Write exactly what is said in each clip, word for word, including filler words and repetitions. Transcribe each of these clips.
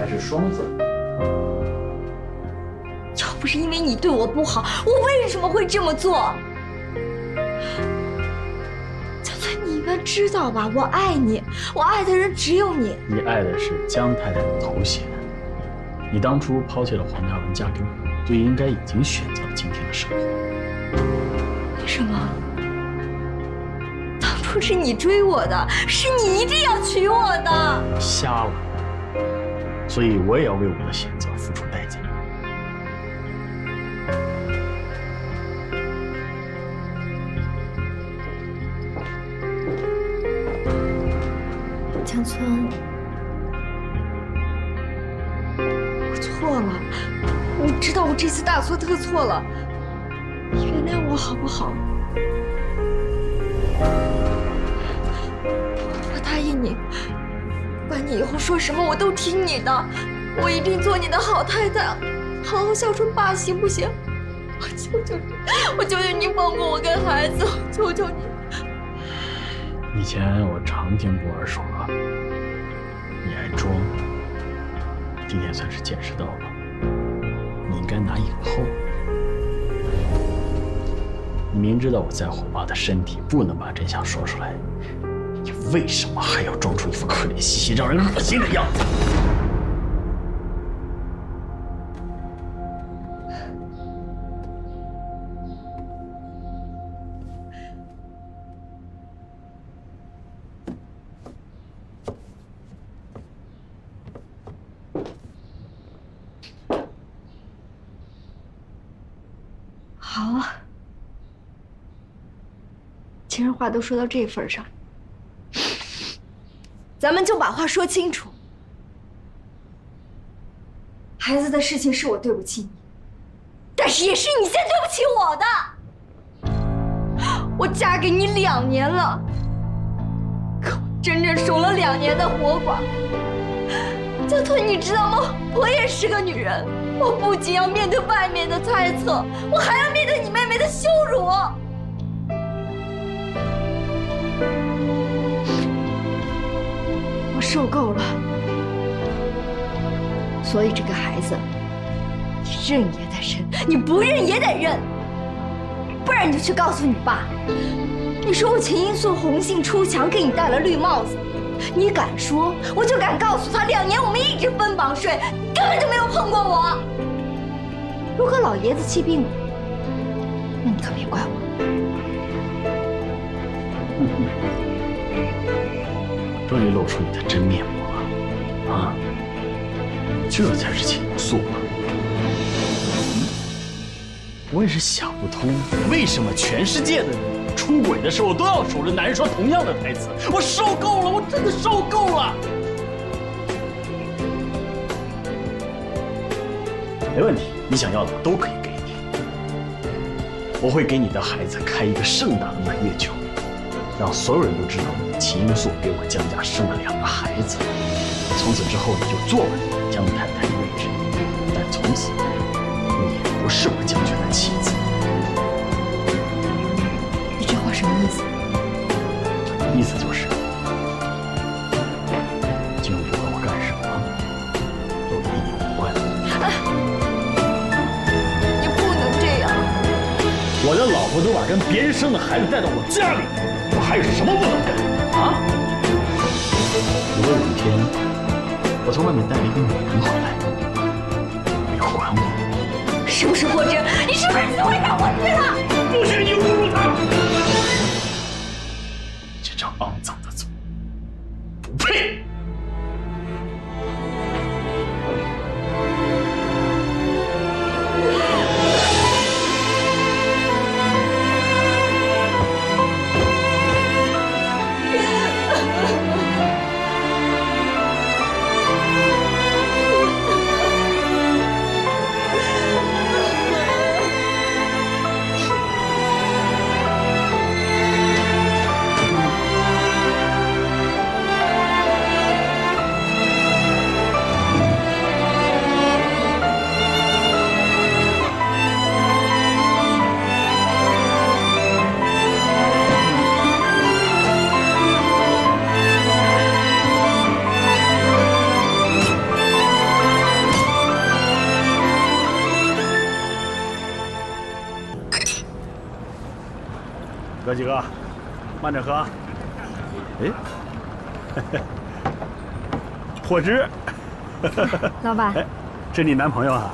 还是双子？ 要不是因为你对我不好，我为什么会这么做？江村，你应该知道吧？我爱你，我爱的人只有你。 你爱的是江太太的头衔。你当初抛弃了黄嘉文嫁给我，就应该已经选择了今天的生活。 为什么？当初是你追我的，是你一定要娶我的。 你瞎了，所以我也要为我的选择付出代价。 江村，我错了，我知道我这次大错特错了，你原谅我好不好？我答应你，不管你以后说什么，我都听你的，我一定做你的好太太，好好孝顺爸，行不行？我求求你，我求求你放过我跟孩子，我求求你。 以前我常听波儿说，你爱装，今天算是见识到了，你应该拿以后。你明知道我在乎爸的身体，不能把真相说出来，你为什么还要装出一副可怜兮兮、让人恶心的样子？ 好啊，既然话都说到这份上，咱们就把话说清楚。孩子的事情是我对不起你，但是也是你先对不起我的。我嫁给你两年了，可我真正守了两年的活寡。江吞，你知道吗？我也是个女人，我不仅要面对外面的猜测，我还要面对你妹妹的羞辱。我受够了，所以这个孩子，你认也得认，你不认也得认，不然你就去告诉你爸，你说我秦英素红杏出墙，给你戴了绿帽子。你敢说，我就敢告诉他，两年我们一直分房睡，根本就没有碰过我。如果老爷子气病我，那你可别怪我。 终于露出你的真面目了，啊！这才是秦素吗？我也是想不通，为什么全世界的人出轨的时候都要守着男人说同样的台词？我受够了，我真的受够了。没问题，你想要的我都可以给你。我会给你的孩子开一个盛大的满月酒，让所有人都知道秦英素给我江家生了两个孩子。从此之后，你就坐稳江太太的位置，但从此你也不是我江轩的妻子。 你这话什么意思？ 意思就是，今后不管我干什么，都与你无关。 哎，你不能这样！ 我的老婆都把跟别人生的孩子带到我家里，我还有什么不能干啊？如果有一天我从外面带了一个女人回来，你还我？ 是不是霍真？你是不是就会让我去了？ 不许你侮辱她！这张肮脏的嘴，不配！ 小几个，慢点喝啊。哎，火汁。 老板， 哎，这你男朋友啊？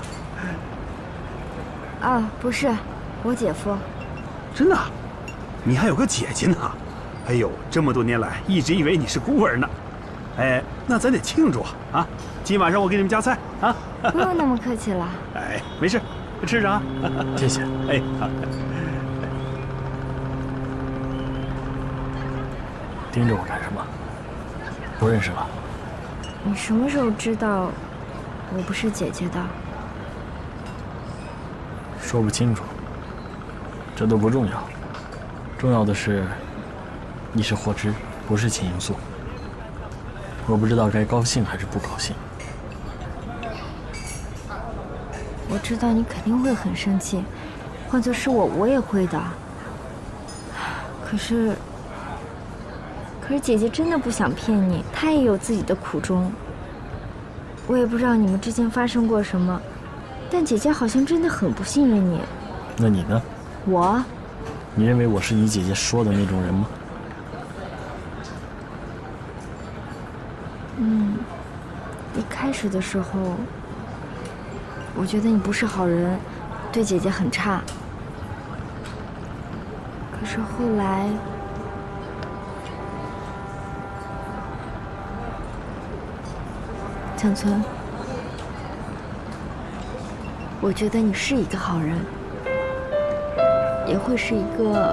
啊，不是，我姐夫。 真的？你还有个姐姐呢？哎呦，这么多年来一直以为你是孤儿呢。哎，那咱得庆祝啊！今晚上我给你们夹菜啊。 不用那么客气了。 哎，没事，吃着啊。 谢谢。 哎，好。 盯着我干什么？不认识了？ 你什么时候知道我不是姐姐的？ 说不清楚，这都不重要。重要的是，你是霍之，不是秦罂粟。我不知道该高兴还是不高兴。 我知道你肯定会很生气，换作是我，我也会的。可是，可是姐姐真的不想骗你，她也有自己的苦衷。我也不知道你们之间发生过什么，但姐姐好像真的很不信任你。 那你呢？ 我？ 你认为我是你姐姐说的那种人吗？ 嗯，一开始的时候，我觉得你不是好人，对姐姐很差。可是后来，江村，我觉得你是一个好人，也会是一个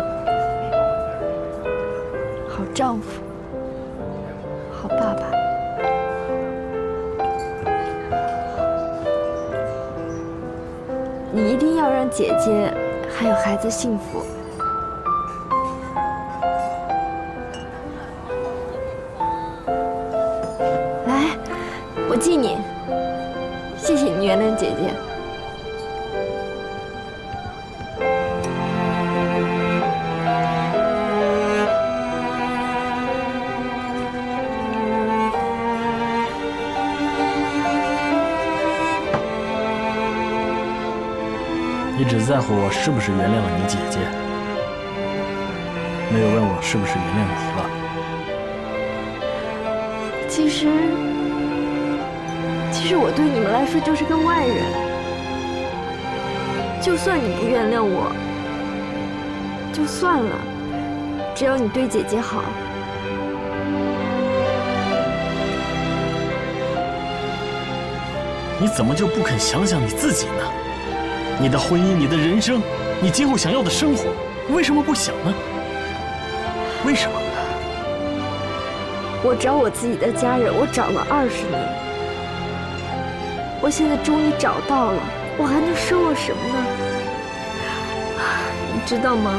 好丈夫、好爸爸。你一定要让姐姐还有孩子幸福。来，我敬你，谢谢你原谅姐姐。 你只在乎我是不是原谅了你姐姐，没有问我是不是原谅你了。 其实，其实我对你们来说就是个外人。就算你不原谅我，就算了，只要你对姐姐好。 你怎么就不肯想想你自己呢？你的婚姻，你的人生，你今后想要的生活，为什么不想呢？为什么？ 我找我自己的家人，我找了二十年，我现在终于找到了，我还能奢望什么呢？你知道吗？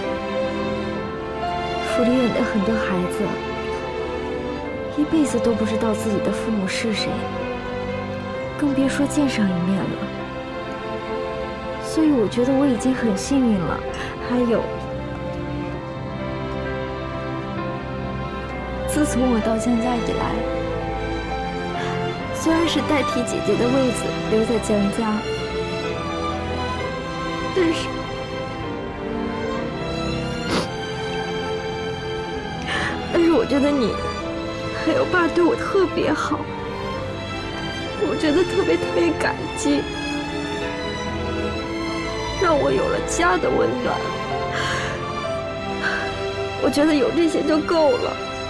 福利院的很多孩子，一辈子都不知道自己的父母是谁，更别说见上一面了。所以我觉得我已经很幸运了。还有，自从我到江家以来，虽然是代替姐姐的位子留在江家，但是，但是我觉得你还有爸对我特别好，我觉得特别特别感激。让我有了家的温暖，我觉得有这些就够了。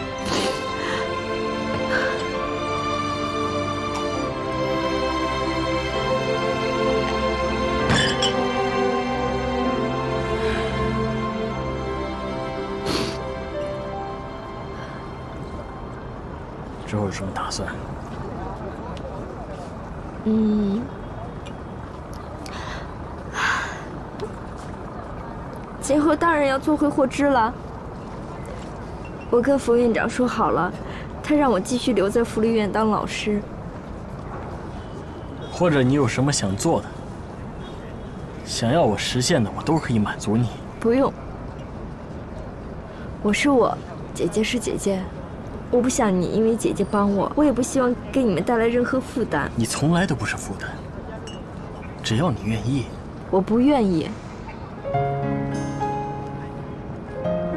之后有什么打算？ 嗯。今后当然要做回霍之了。我跟副院长说好了，他让我继续留在福利院当老师。 或者你有什么想做的，想要我实现的，我都可以满足你。 不用，我是我，姐姐是姐姐，我不想你因为姐姐帮我，我也不希望给你们带来任何负担。 你从来都不是负担，只要你愿意。 我不愿意。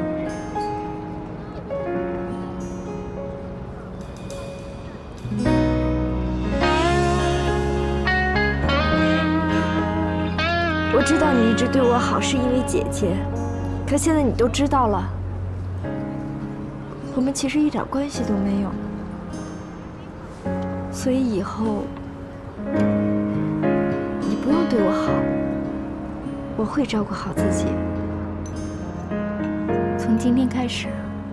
我知道你一直对我好是因为姐姐，可现在你都知道了，我们其实一点关系都没有。所以以后你不用对我好，我会照顾好自己。从今天开始，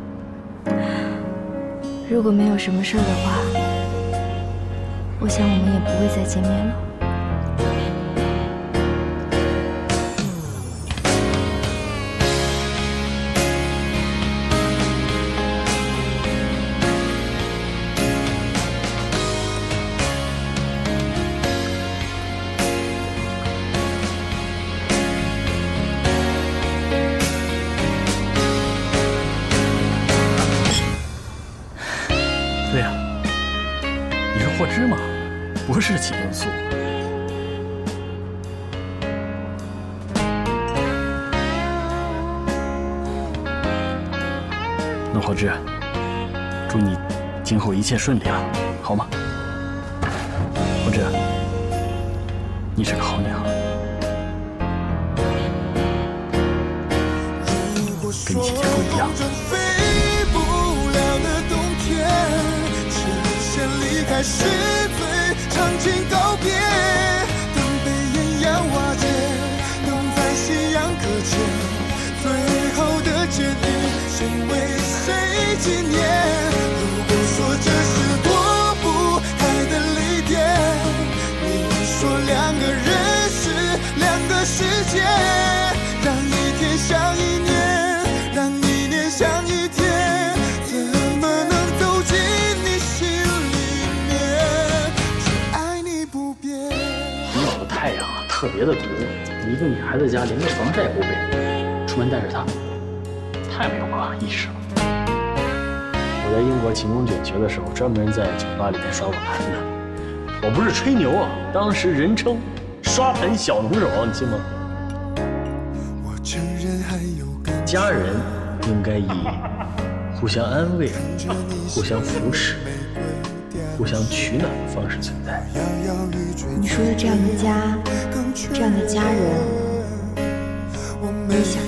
如果没有什么事儿的话，我想我们也不会再见面了。 对呀，你是霍芝麻，不是秦英素。那霍芝，祝你今后一切顺利啊，好吗？霍芝，你是个好女孩，跟你姐姐不一样。 离开是最长情告别，等被艳阳瓦解，等在夕阳搁浅，最后的决定谁为谁纪念？如果说这是躲不开的泪点，你说两个人是两个世界，让一天像一年，让一年像一天，怎么能走进你心里？ 太阳啊，特别的毒。一个女孩子家连个防晒不备，出门带着它，太没有保养意识了。我在英国勤工俭学的时候，专门在酒吧里面刷过盘的。我不是吹牛啊，当时人称“刷盘小能手”，你信吗？家人应该以互相安慰、互相扶持、互相取暖的方式存在。 你说的这样的家，这样的家人，你想